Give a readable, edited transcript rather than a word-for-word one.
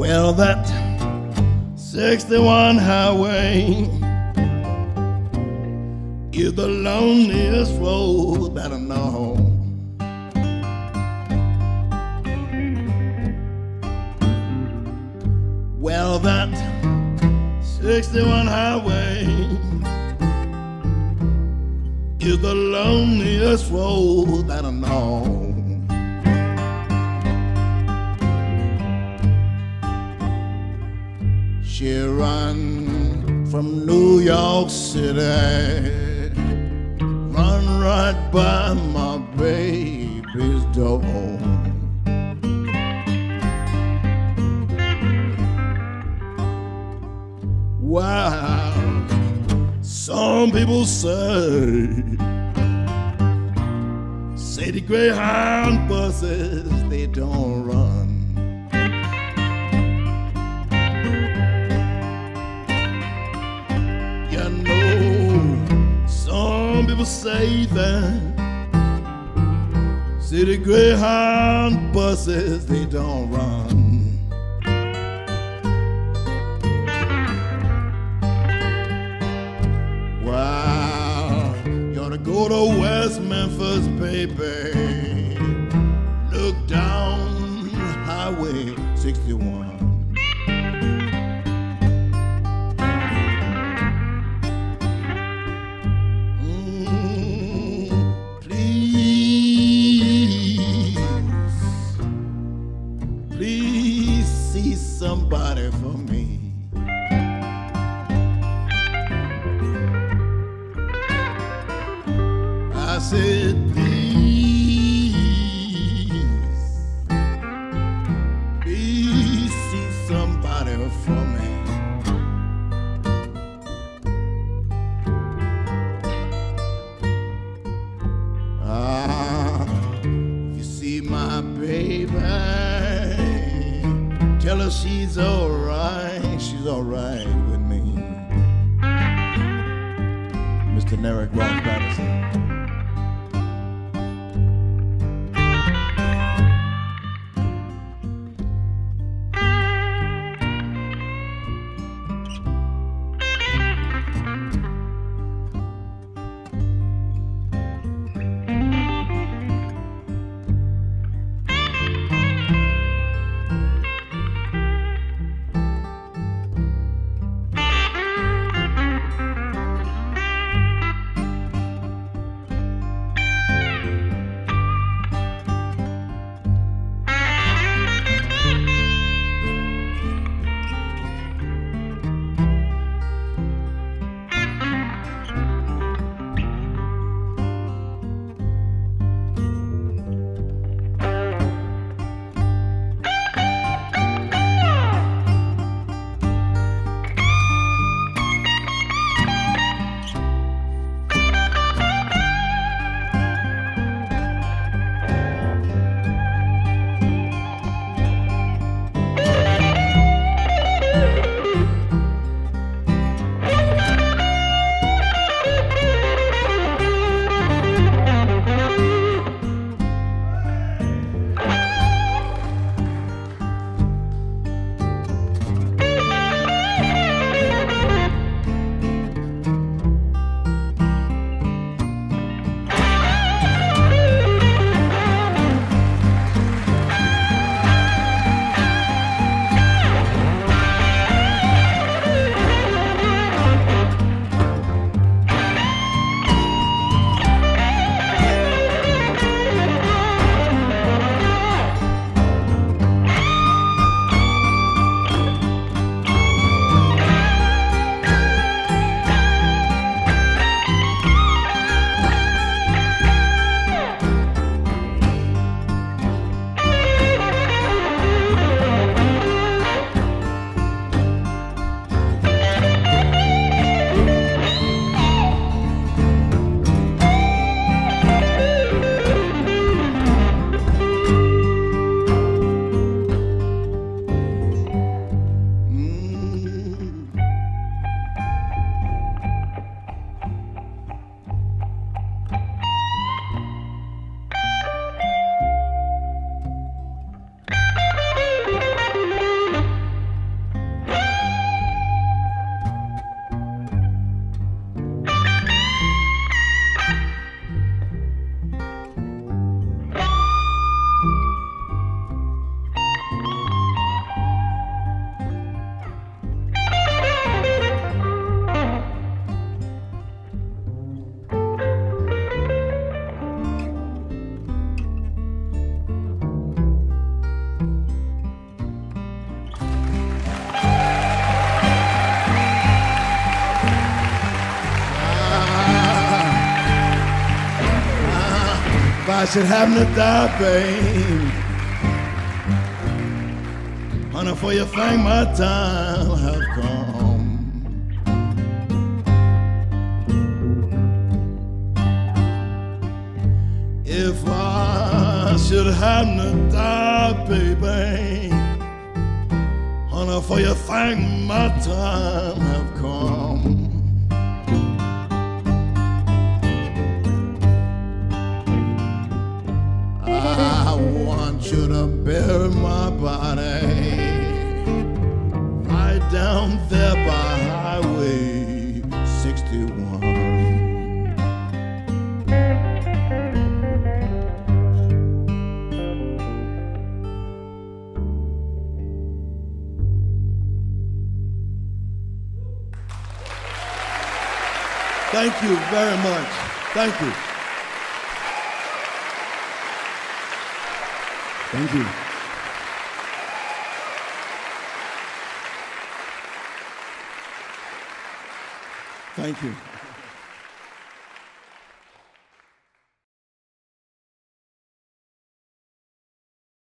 Well, that 61 highway is the loneliest road that I know. Well, that 61 highway is the loneliest road that I know. She run from New York City, run right by my baby's door. Wow, some people say the Greyhound buses, they don't run. You know, some people say that, say the Greyhound buses, they don't run. Go to West Memphis, baby. Look down Highway 61. Please see somebody for me. I said, please see somebody for me. If you see my baby, tell her she's all right with me. Mr. Derek Ross Patterson. I should happen to die, babe, honey, for you think my time have come. If I should happen to die, baby, honey, for you think my time have come. I want you to bury my body right down there by Highway 61. Thank you very much. Thank you. Thank you. Thank you.